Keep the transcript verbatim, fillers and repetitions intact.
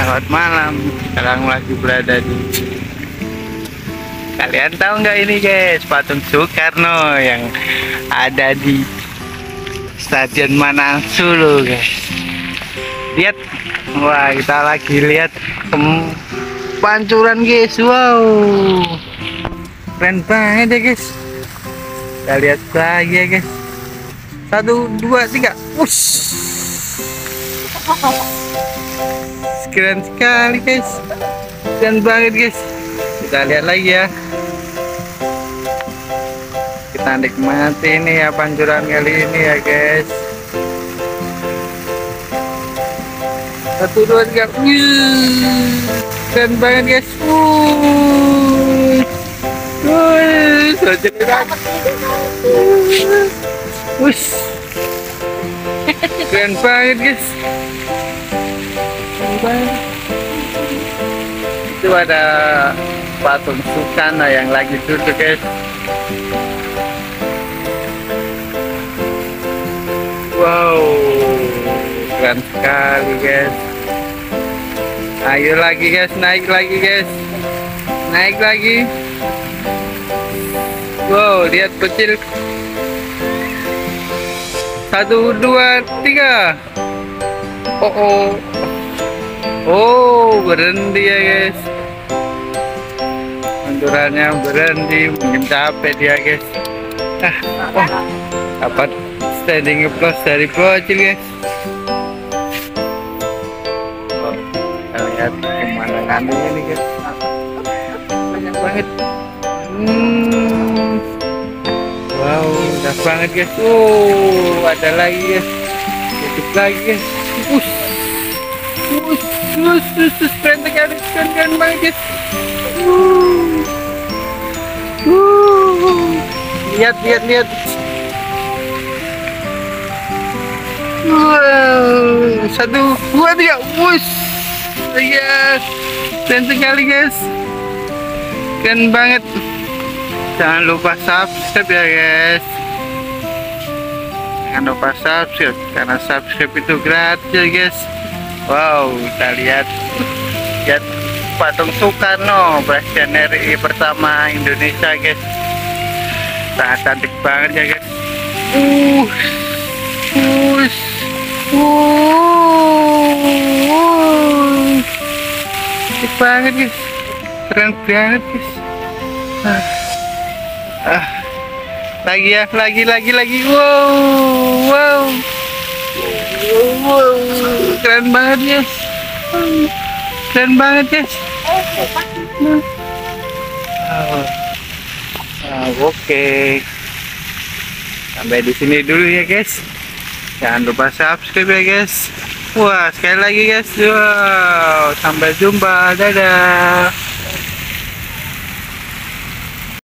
Selamat malam. Sekarang lagi berada di. Kalian tahu nggak ini guys, patung Soekarno yang ada di Stadion Manahan Solo guys. Lihat, wah kita lagi lihat pancuran guys. Wow, keren banget ya guys. Kita lihat lagi ya guys. Satu, dua, tiga. Wush. Keren sekali guys, keren banget guys. Kita lihat lagi ya, kita nikmati ini ya pancuran kali ini ya guys. Satu, dua, tiga. Wih, keren banget guys. Wuh, wuh, so cerita. Wush, keren banget guys. Itu ada patung Soekarno yang lagi duduk guys. Wow, keren sekali guys. Ayo lagi guys, naik lagi guys, naik lagi. Wow, lihat kecil. Satu, dua, tiga. Oh, oh. Oh, berhenti ya guys. Pancurannya berhenti, mungkin capek dia guys. Ah, oh, dapat standing applause dari bocil guys. Oh, kita lihat pemandangan ini guys. Banyak banget. Hmm. Wow, udah banget guys. Oh, ada lagi guys. Hidup lagi guys. Ush. Ush. Terus, terus, terus, keren sekali, keren, keren banget guys. Uh. Uh. Lihat, lihat, lihat. Wow, satu, dua, tiga, wush. Yes, keren sekali guys, keren banget. Jangan lupa subscribe ya guys. Jangan lupa subscribe, karena subscribe itu gratis guys. Wow, kita lihat, lihat patung Soekarno, Presiden R I pertama Indonesia guys. Sangat cantik banget ya guys. Uh, uh, uh, cantik banget guys, keren banget guys. Ah, ah, lagi ya, lagi, lagi, lagi. Wow, wow. Wow, keren banget guys, keren banget guys. Oh. Nah, oke, okay. Sampai di sini dulu ya guys. Jangan lupa subscribe ya guys. Wah, sekali lagi guys. Wow, sampai jumpa, dadah.